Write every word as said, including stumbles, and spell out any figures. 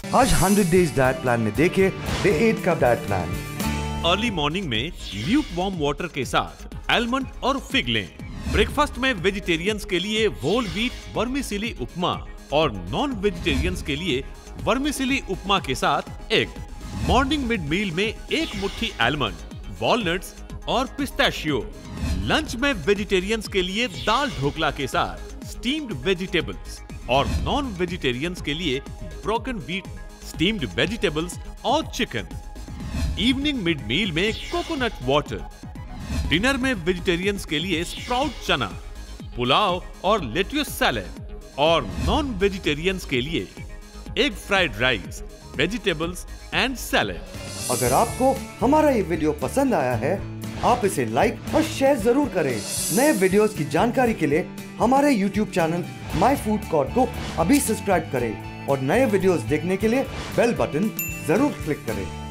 आज hundred days diet plan में देखे डे एट का डाइट प्लान। अर्ली मॉर्निंग में ल्यूक वार्म वाटर के साथ आलमंड और फिग लें। ब्रेकफास्ट में वेजिटेरियंस के लिए होल व्हीट वर्मिसेली उपमा और नॉन वेजिटेरियंस के लिए वर्मिसेली उपमा के साथ एग। मॉर्निंग मिड मील में एक मुट्ठी आलमंड, वॉलनट्स और पिस्ताशियो। लंच में वेजिटेरियंस के लिए दाल ढोकला के साथ स्टीम्ड वेजिटेबल्स और नॉन वेजिटेरियंस के लिए ब्रोकन व्हीट स्टीम्ड वेजिटेबल्स और चिकन। इवनिंग मिड मील में कोकोनट वाटर। डिनर में वेजिटेरियंस के लिए स्प्राउट चना, पुलाव और लेट्यूस सैलेड और नॉन वेजिटेरियंस के लिए egg fried rice, vegetables and salad. अगर आपको हमारा ये वीडियो पसंद आया है, आप इसे लाइक और शेयर जरूर करें। नए वीडियोस की जानकारी के लिए हमारे YouTube channel My Food Court को अभी सब्सक्राइब करें और नए वीडियोस देखने के लिए बेल बटन जरूर क्लिक करें।